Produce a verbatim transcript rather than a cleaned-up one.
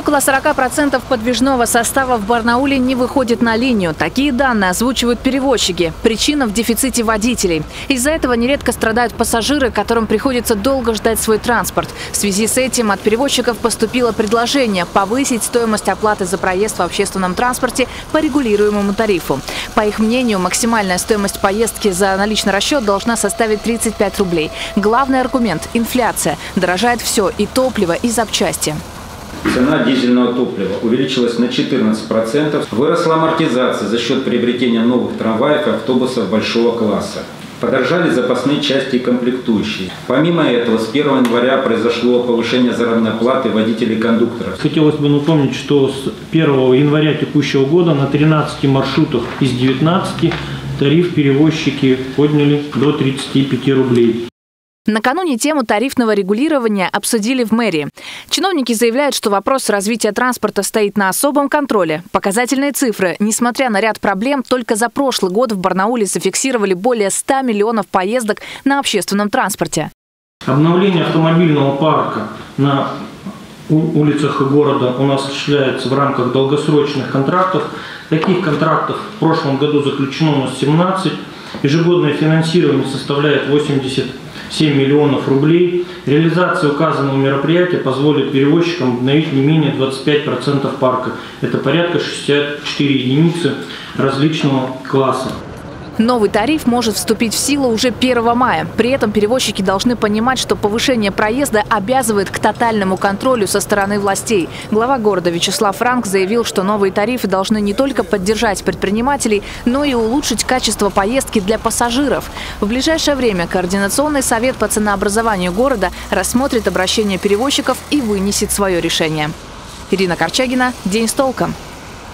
Около сорока процентов подвижного состава в Барнауле не выходит на линию. Такие данные озвучивают перевозчики. Причина в дефиците водителей. Из-за этого нередко страдают пассажиры, которым приходится долго ждать свой транспорт. В связи с этим от перевозчиков поступило предложение повысить стоимость оплаты за проезд в общественном транспорте по регулируемому тарифу. По их мнению, максимальная стоимость поездки за наличный расчет должна составить тридцать пять рублей. Главный аргумент – инфляция. Дорожает все – и топливо, и запчасти. Цена дизельного топлива увеличилась на четырнадцать процентов. Выросла амортизация за счет приобретения новых трамваев и автобусов большого класса. Подорожали запасные части и комплектующие. Помимо этого, с первого января произошло повышение заработной платы водителей и кондукторов. Хотелось бы напомнить, что с первого января текущего года на тринадцати маршрутах из девятнадцати тариф перевозчики подняли до тридцати пяти рублей. Накануне тему тарифного регулирования обсудили в мэрии. Чиновники заявляют, что вопрос развития транспорта стоит на особом контроле. Показательные цифры. Несмотря на ряд проблем, только за прошлый год в Барнауле зафиксировали более ста миллионов поездок на общественном транспорте. Обновление автомобильного парка на улицах города у нас осуществляется в рамках долгосрочных контрактов. Таких контрактов в прошлом году заключено у нас семнадцать. Ежегодное финансирование составляет восемьдесят семь миллионов рублей. Реализация указанного мероприятия позволит перевозчикам обновить не менее двадцати пяти процентов парка. Это порядка шестидесяти четырёх единицы различного класса. Новый тариф может вступить в силу уже первого мая. При этом перевозчики должны понимать, что повышение проезда обязывает к тотальному контролю со стороны властей. Глава города Вячеслав Франк заявил, что новые тарифы должны не только поддержать предпринимателей, но и улучшить качество поездки для пассажиров. В ближайшее время Координационный совет по ценообразованию города рассмотрит обращение перевозчиков и вынесет свое решение. Ирина Корчагина. День с толком.